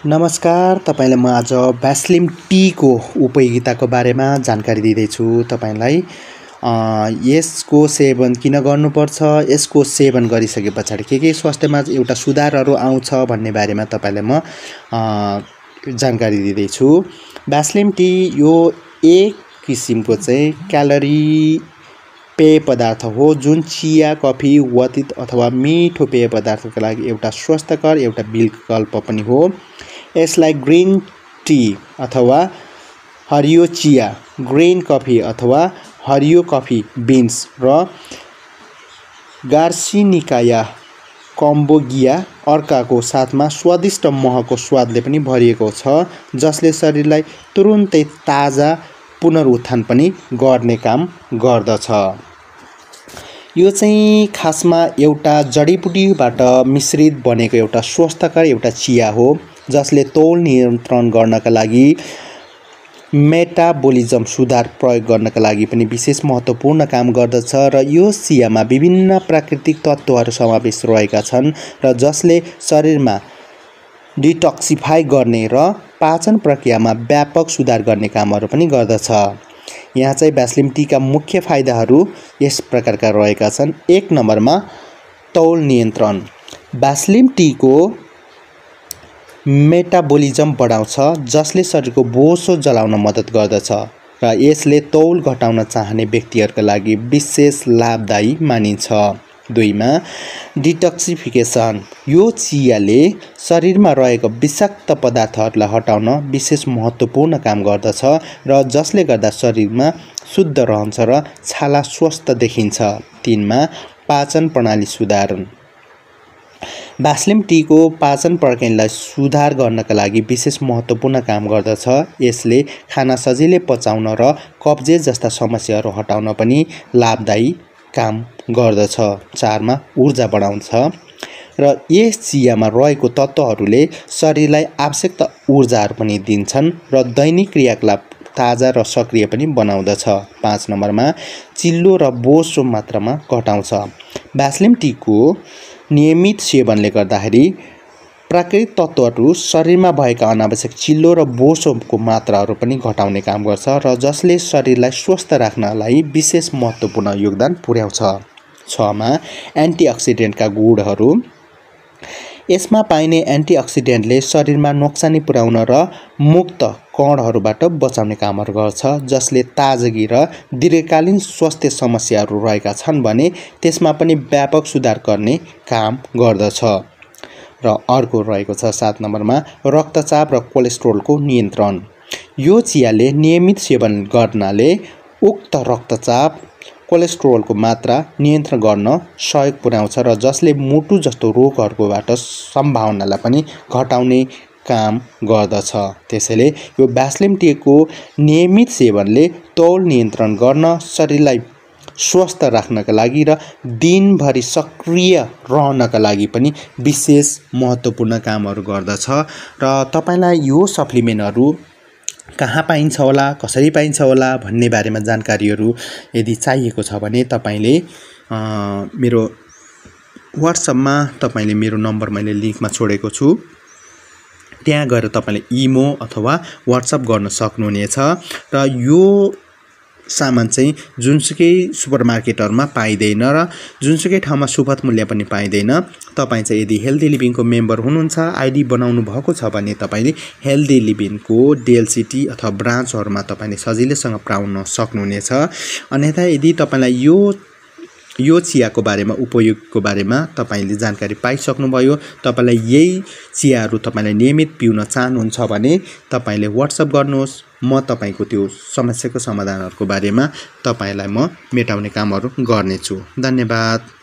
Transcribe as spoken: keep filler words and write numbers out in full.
नमस्कार, तपाईलाई म आज भ्यास्लिम टी को उपयोगिताको बारेमा जानकारी दिँदैछु तपाईलाई। अ यसको सेवन किन गर्नुपर्छ, यसको सेवन गरिसके पछाडि के के स्वास्थ्यमा एउटा सुधारहरू आउँछ भन्ने बारेमा तपाईलाई म अ जानकारी दिँदैछु। भ्यास्लिम टी यो एक किसिमको चाहिँ क्यालोरी पेय पदार्थ हो जुन चिया, कफी, वातित अथवा मिठो पेय पदार्थको लागि एउटा स्वस्थकर एउटा विकल्प पनि हो। यसलाई ग्रीन टी अथवा हरियो चिया, ग्रीन कफी अथवा हरियो कफी बिन्स र गार्सिनिका कम्बोगिया अर्काको साथमा स्वादिष्ट महको स्वादले पनि भरिएको छ, जसले शरीरलाई तुरुन्तै ताजा पुनरुत्थान पनि गर्ने काम गर्दछ। यो चाहिँ खासमा एउटा जडीबुटीबाट मिश्रित बनेको एउटा स्वस्थकर एउटा चिया हो, जसले तौल नियन्त्रण गर्नका लागि मेटाबोलिजम सुधार प्रयोग गर्नका लागि पनि विशेष महत्त्वपूर्ण काम गर्दछ र यो चियामा विभिन्न प्राकृतिक तत्त्वहरू समावेश रहेका छन् र जसले शरीरमा डिटक्सिफाई गर्ने र पाचन प्रक्रियामा व्यापक सुधार गर्ने कामहरू पनि गर्दछ। यहाँ चाहिँ भ्यास्लिम टीका मुख्य फाइदाहरू यस प्रकारका रहेका छन्। एक नम्बरमा तौल नियन्त्रण। भ्यास्लिम टीको मेटाबोलिजम बढाउँछ, जसले शरीरको बोसो जलाउन मद्दत गर्दछ र यसले तौल घटाउन चाहने व्यक्तिहरूका लागि विशेष लाभदायी मानिन्छ। दुईमा डिटक्सिफिकेसन। यो चियाले शरीरमा रहेको विषाक्त पदार्थहरूलाई हटाउन विशेष महत्त्वपूर्ण काम गर्दछ र जसले गर्दा शरीरमा शुद्ध रहन्छ र छाला स्वस्थ देखिन्छ। तीनमा पाचन प्रणाली सुधार। भ्यास्लिम टीको पाचन प्रक्रियालाई सुधार गर्नका लागि विशेष महत्त्वपूर्ण काम गर्दछ। यसले खाना सजिलै पचाउन र कब्जियत जस्ता समस्याहरू हटाउन पनि लाभदायी काम गर्दछ। चारमा ऊर्जा बढाउँछ र यस चियामा रहेको तत्त्वहरूले शरीरलाई आवश्यक ऊर्जाहरू पनि दिन्छन् र दैनिक क्रियाकलाप ताजा र सक्रिय पनि बनाउँदछ। पाँच नम्बरमा चिल्लो र बोसो मात्रामा घटाउँछ। भ्यास्लिम टीको नियमित सेवनले गर्दाखेरि प्राकृतिक तत्त्वहरू शरीरमा भएका अनावश्यक चिल्लो र बोसोको मात्राहरू पनि घटाउने काम गर्छ र जसले शरीरलाई स्वस्थ राख्नलाई विशेष महत्त्वपूर्ण योगदान पुर्याउँछ। छमा एन्टिअक्सिडेन्टका गुणहरू। यसमा पाइने एन्टिअक्सिडेन्टले शरीरमा नोक्सानी पुर्याउन र मुक्त कणहरूबाट बचाउने कामहरू गर्छ, जसले ताजगी र दीर्घकालीन स्वास्थ्य समस्याहरू रहेका छन् भने त्यसमा पनि व्यापक सुधार गर्ने काम गर्दछ। र अर्को रहेको छ सात नम्बरमा रक्तचाप र कोलेस्ट्रोलको नियन्त्रण। यो चियाले नियमित सेवन गर्नाले उक्त रक्तचाप कोलेस्ट्रोलको मात्रा नियन्त्रण गर्न सहयोग पुर्याउँछ र जसले मुटु जस्तो रोगहरूबाट सम्भावनालाई पनि घटाउने काम गर्दछ। त्यसैले यो भ्यास्लिम टीको नियमित सेवनले तौल नियन्त्रण गर्न, शरीरलाई स्वस्थ राख्नका लागि र दिनभरि सक्रिय रहनका लागि पनि विशेष महत्त्वपूर्ण कामहरू गर्दछ। र तपाईलाई यो सप्लिमेन्टहरू कहाँ पाइन्छ होला, कसरी पाइन्छ होला भन्ने बारेमा जानकारीहरू यदि चाहिएको छ भने तपाईले मेरो व्हाट्सएपमा तपाईले मेरो नम्बर मैले लिङ्कमा छोडेको छु, त्यहाँ गएर तपाईले इमो अथवा व्हाट्सएप गर्न सक्नुहुनेछ। र यो सामान चाहिँ जुनसुकै सुपरमार्केटहरूमा पाइँदैन र जुनसुकै ठाउँमा सुपथ मूल्य पनि पाइँदैन। तपाईँ चाहिँ यदि हेल्दी लिभिङको मेम्बर हुनुहुन्छ, आइडी बनाउनु भएको छ भने तपाईँले हेल्दी लिभिङको डिएलसिटी अथवा ब्रान्चहरूमा तपाईँले सजिलैसँग पाउन सक्नुहुनेछ। अन्यथा यदि तपाईँलाई यो यो चियाको बारेमा उपयोगको बारेमा तपाईले जानकारी पाइसक्नुभयो, तपाईलाई यही चियाहरू तपाईले नियमित पिउन चाहनुहुन्छ भने तपाईले व्हाट्सएप गर्नुहोस्। म तपाईको त्यो समस्याको समाधानहरूको बारेमा तपाईलाई म मेटाउने कामहरू गर्नेछु। धन्यवाद।